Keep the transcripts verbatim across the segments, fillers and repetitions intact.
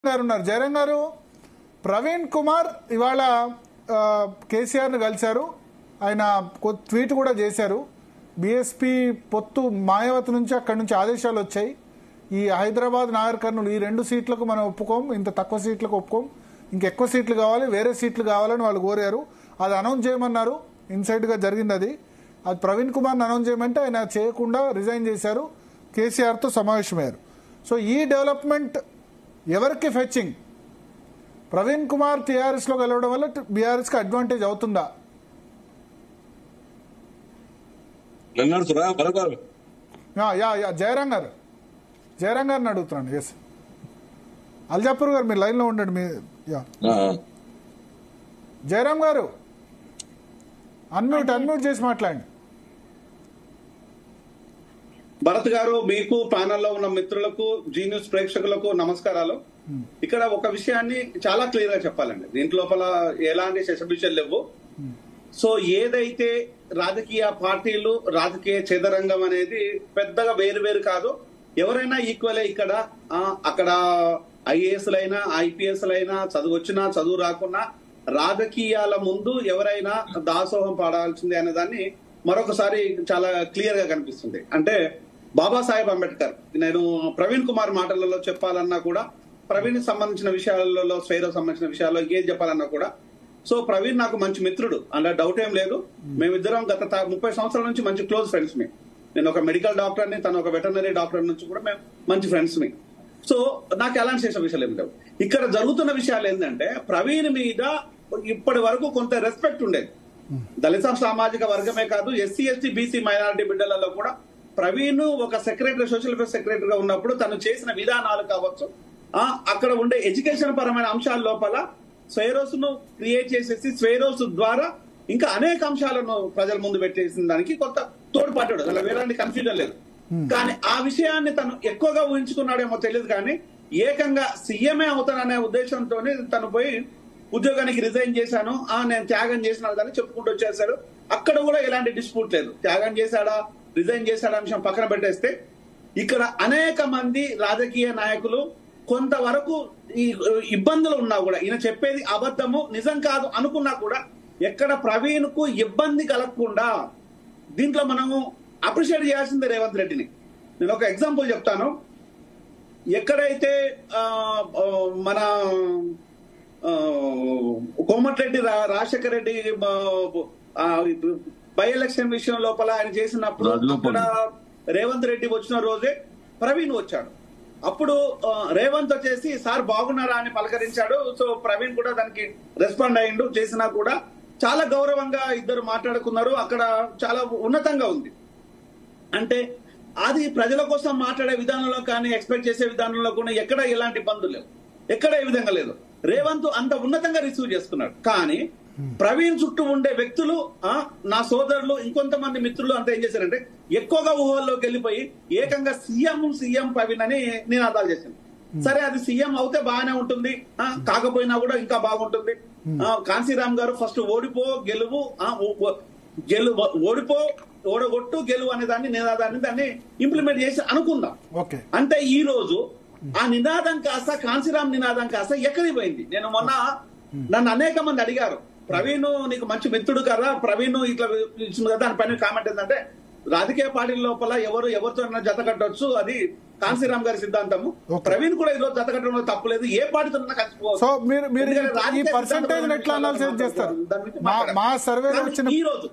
గారు ఉన్నారు. జయరాం గారు, ప్రవీణ్ కుమార్ ఇవాళ కేసీఆర్ను కలిశారు. ఆయన ట్వీట్ కూడా చేశారు. బీఎస్పీ పొత్తు మాయావతి నుంచి అక్కడి నుంచి ఆదేశాలు వచ్చాయి. ఈ హైదరాబాద్ నాగర్ కర్నూలు ఈ రెండు సీట్లకు మనం ఒప్పుకోం, ఇంత తక్కువ సీట్లకు ఒప్పుకోం, ఇంకెక్కువ సీట్లు కావాలి, వేరే సీట్లు కావాలని వాళ్ళు కోరారు. అది అనౌన్స్ చేయమన్నారు. ఇన్సైడ్గా జరిగింది అది. అది ప్రవీణ్ కుమార్ని అనౌన్స్ చేయమంటే ఆయన చేయకుండా రిజైన్ చేశారు. కేసీఆర్తో సమావేశమయ్యారు. సో ఈ డెవలప్మెంట్ ఎవరికి ఫెచ్చింగ్? ప్రవీణ్ కుమార్ టీఆర్ఎస్లో కలవడం వల్ల బీఆర్ఎస్కి అడ్వాంటేజ్ అవుతుందా? జయరాం గారు జయరాం గారిని అడుగుతున్నాను. ఎస్ అల్జాపూర్ గారు మీరు లైన్లో ఉండండి. మీ జయరాం గారు అన్మ్యూట్ అన్మ్యూట్ చేసి మాట్లాడండి. భరత్ గారు, మీకు ప్యానల్లో ఉన్న మిత్రులకు, జీ న్యూస్ ప్రేక్షకులకు నమస్కారాలు. ఇక్కడ ఒక విషయాన్ని చాలా క్లియర్ గా చెప్పాలండి. దీంట్ లోపల ఎలాంటి శశబిషలు లేవు. సో ఏదైతే రాజకీయ పార్టీలు, రాజకీయ చదరంగం అనేది పెద్దగా వేరు వేరు కాదు. ఎవరైనా ఈక్వలే. ఇక్కడ అక్కడ ఐఏఎస్లైనా ఐపీఎస్లైనా, చదువు వచ్చినా చదువు రాకున్నా రాజకీయాల ముందు ఎవరైనా దాసోహం పాడాల్సిందే అనే దాన్ని మరొకసారి చాలా క్లియర్ గా కనిపిస్తుంది. అంటే బాబాసాహెబ్ అంబేద్కర్, నేను ప్రవీణ్ కుమార్ మాటలలో చెప్పాలన్నా కూడా, ప్రవీణ్ సంబంధించిన విషయాలలో, స్వైరో సంబంధించిన విషయాల్లో ఏం చెప్పాలన్నా కూడా, సో ప్రవీణ్ నాకు మంచి మిత్రుడు, అలా డౌట్ ఏం లేదు. మేమిద్దరం గత ముప్పై సంవత్సరాల నుంచి మంచి క్లోజ్ ఫ్రెండ్స్ మీ. నేను ఒక మెడికల్ డాక్టర్ని, తను ఒక వెటర్నరీ డాక్టర్ నుంచి కూడా మేము మంచి ఫ్రెండ్స్ మీ. సో నాకు ఎలాంటి చేసే విషయాలు ఏమి లేవు. ఇక్కడ జరుగుతున్న విషయాలు ఏంటంటే, ప్రవీణ్ మీద ఇప్పటి వరకు కొంత రెస్పెక్ట్ ఉండేది. దళిత సామాజిక వర్గమే కాదు, ఎస్సీ ఎస్టీ బీసీ మైనారిటీ బిడ్డలలో కూడా ప్రవీణ్ ఒక సెక్రటరీ, సోషల్ వెల్ఫేర్ సెక్రటరీగా ఉన్నప్పుడు తను చేసిన విధానాలు కావచ్చు, అక్కడ ఉండే ఎడ్యుకేషన్ పరమైన అంశాల లోపల స్వేరోస్ ను క్రియేట్ చేసేసి స్వేరోస్ ద్వారా ఇంకా అనేక అంశాలను ప్రజల ముందు పెట్టేసిన దానికి కొంత తోడ్పడ్డాడు. అలా వేరే కన్ఫ్యూజన్ లేదు. కానీ ఆ విషయాన్ని తను ఎక్కువగా ఊహించుకున్నాడేమో తెలియదు. కానీ ఏకంగా సీఎంఏ అవుతాననే ఉద్దేశంతో తను పోయి ఉద్యోగానికి రిజైన్ చేశాను, ఆ నేను త్యాగం చేసిన దాన్ని చెప్పుకుంటూ వచ్చేసాడు. అక్కడ కూడా ఎలాంటి డిస్ప్యూట్ లేదు. త్యాగం చేశాడా, రిజైన్ చేశాడా అంశం పక్కన పెట్టేస్తే, ఇక్కడ అనేక మంది రాజకీయ నాయకులు కొంతవరకు ఈ ఇబ్బందులు ఉన్నా కూడా, ఈయన చెప్పేది అబద్ధము, నిజం కాదు అనుకున్నా కూడా, ఎక్కడ ప్రవీణ్ కు ఇబ్బంది కలగకుండా దీంట్లో మనము అప్రిషియేట్ చేయాల్సిందే రేవంత్ రెడ్డిని. నేను ఒక ఎగ్జాంపుల్ చెప్తాను. ఎక్కడైతే మన కోమటిరెడ్డి రాజశేఖర రెడ్డి బై ఎలక్షన్ విషయం లోపల ఆయన చేసినప్పుడు అక్కడ రేవంత్ రెడ్డి వచ్చిన రోజే ప్రవీణ్ వచ్చాడు. అప్పుడు రేవంత్ వచ్చేసి సార్ బాగున్నారా అని పలకరించాడు. సో ప్రవీణ్ కూడా దానికి రెస్పాండ్ అయ్యిండు. చేసినా కూడా చాలా గౌరవంగా ఇద్దరు మాట్లాడుకున్నారు. అక్కడ చాలా ఉన్నతంగా ఉంది. అంటే అది ప్రజల కోసం మాట్లాడే విధానంలో కానీ, ఎక్స్పెక్ట్ చేసే విధానంలో కూడా ఎక్కడ ఎలాంటి ఇబ్బందులు లేవు, ఎక్కడ ఏ విధంగా లేదు. రేవంత్ అంత ఉన్నతంగా రిసీవ్ చేసుకున్నాడు. కానీ ప్రవీణ్ చుట్టూ ఉండే వ్యక్తులు, నా సోదరులు, ఇంకొంతమంది మిత్రులు అంతా ఏం చేశారంటే ఎక్కువగా ఊహల్లోకి వెళ్ళిపోయి ఏకంగా సీఎం సీఎం ప్రవీణ్ అని నినాదాలు చేశారు. సరే, అది సీఎం అవుతే బాగానే ఉంటుంది, కాకపోయినా కూడా ఇంకా బాగుంటుంది. కాంశీరామ్ గారు ఫస్ట్ ఓడిపో గెలువు, గెలు ఓడిపో ఓడగొట్టు గెలువు అనే దాన్ని నినాదాన్ని దాన్ని ఇంప్లిమెంట్ చేసి అనుకుందాం. అంటే ఈ రోజు ఆ నినాదం కాస్త కాంశీరామ్ నినాదం కాస్త ఎక్కడికి పోయింది? నేను మొన్న నన్ను అనేక మంది అడిగారు, ప్రవీణ్ నీకు మంచి మిత్రుడు కదా, ప్రవీణ్ ఇట్లా ఇచ్చింది కదా. దానిపైన కామెంట్ ఏంటంటే, రాజకీయ పార్టీల లోపల ఎవరు ఎవరితో జత కట్టవచ్చు, అది కాంశీరామ్ గారి సిద్ధాంతము. ప్రవీణ్ కూడా ఈరోజు జత కట్టడంలో తప్పులేదు, ఏ పార్టీతో కలిసిపోవచ్చు. ఈ రోజు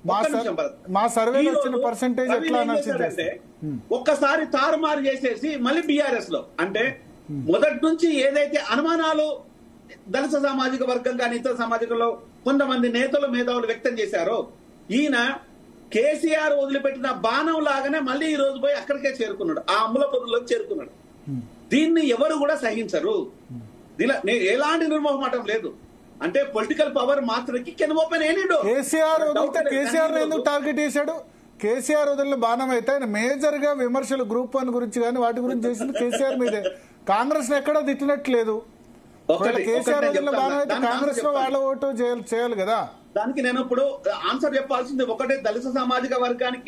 ఒక్కసారి తారుమారు చేసేసి మళ్ళీ బీఆర్ఎస్ లో, అంటే మొదటి నుంచి ఏదైతే అనుమానాలు దళిత సామాజిక వర్గం కానీ ఇతర సామాజికలో కొంతమంది నేతలు మేధావులు వ్యక్తం చేశారో, ఈయన కేసీఆర్ వదిలిపెట్టిన బాణం లాగానే మళ్ళీ ఈ రోజు పోయి అక్కడికే చేరుకున్నాడు, ఆ అమ్ముల పొదుల్లోకి చేరుకున్నాడు. దీన్ని ఎవరు కూడా సహించరు. దీనిలో ఎలాంటి నిర్మోహమాటం లేదు. అంటే పొలిటికల్ పవర్ మాత్రకి can open any door. KCR వదిలితే కేసీఆర్ ఎందుకు టార్గెట్ చేశాడు? కేసీఆర్ వదిలిన బాణం అయితే ఆయన మేజర్ గా విమర్శలు గ్రూప్ వన్ గురించి కానీ వాటి గురించి చేసింది కేసీఆర్ మీదే. కాంగ్రెస్ ఎక్కడా తిట్టినట్లేదు. కేసీఆర్ వదిలిన బాణం అయితే కాంగ్రెస్ లో వాళ్ళ ఓటు చేయాలి కదా. దానికి నేను ఇప్పుడు ఆన్సర్ చెప్పాల్సింది ఒకటే, దళిత సామాజిక వర్గానికి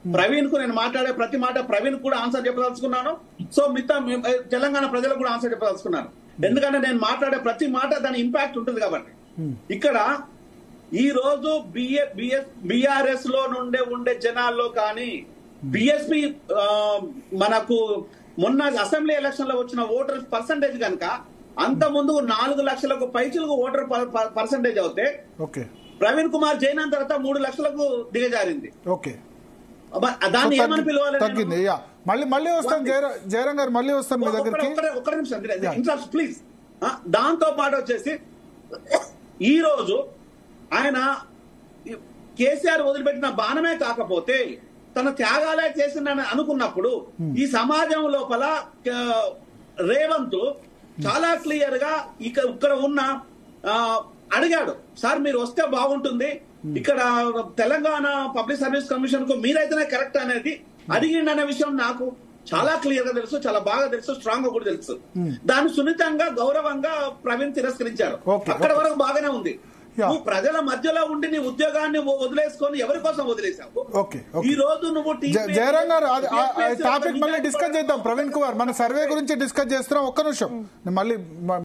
ప్రవీణ్ కు నేను మాట్లాడే ప్రతి మాట ప్రవీణ్ కూడా ఆన్సర్ చెప్పదలుచుకున్నాను. సో మిగతా తెలంగాణ ప్రజలకు కూడా ఆన్సర్ చెప్పదలుచుకున్నాను. ఎందుకంటే నేను మాట్లాడే ప్రతి మాట దాని ఇంపాక్ట్ ఉంటుంది కాబట్టి. ఇక్కడ ఈ రోజు బిఏ బిఎస్ బిఆర్ఎస్ లో నుండే ఉండే జనాల్లో కానీ బిఎస్పి మనకు మొన్న అసెంబ్లీ ఎలక్షన్ లో వచ్చిన ఓటర్ పర్సంటేజ్ కనుక అంత ముందు నాలుగు లక్షలకు పైచులకు ఓటర్ పర్సంటేజ్ అవుతే ప్రవీణ్ కుమార్ జైన్ అయిన తర్వాత మూడు లక్షలకు దిగజారింది. ఓకే, దాన్ని ఏమని పిలవాలి? తగ్గింది. మళ్ళీ మళ్ళీ వస్తాను జయరాం గారు, మళ్ళీ వస్తాను మీ దగ్గరికి. ఒక్క నిమిషం ప్లీజ్. దాంతో పాటు వచ్చేసి ఈ రోజు ఆయన కేసీఆర్ వదిలిపెట్టిన బాణమే కాకపోతే తన త్యాగాలే చేసిందని అనుకున్నప్పుడు ఈ సమాజం లోపల రేవంత్ చాలా క్లియర్ గా ఇక్కడ ఇక్కడ ఉన్న అడిగాడు, సార్ మీరు వస్తే బాగుంటుంది, ఇక్కడ తెలంగాణ పబ్లిక్ సర్వీస్ కమిషన్ కు మీరైతేనే కరెక్ట్ అనేది అడిగిండనే విషయం నాకు చాలా క్లియర్ గా తెలుసు, చాలా బాగా తెలుసు, స్ట్రాంగ్ గా కూడా తెలుసు. దాన్ని సున్నితంగా గౌరవంగా ప్రవీణ్ తిరస్కరించారు. అక్కడ వరకు బాగానే ఉంది. నువ్వు ప్రజల మధ్యలో ఉండి నీ ఉద్యోగాన్ని వదిలేసుకొని ఎవరి కోసం వదిలేసావు? ఈ రోజు నువ్వు జయరాం గారు టాపిక్ మళ్ళీ డిస్కస్ చేద్దాం. ప్రవీణ్ కుమార్ మన సర్వే గురించి డిస్కస్ చేస్తున్నాం. ఒక్క నిమిషం మళ్ళీ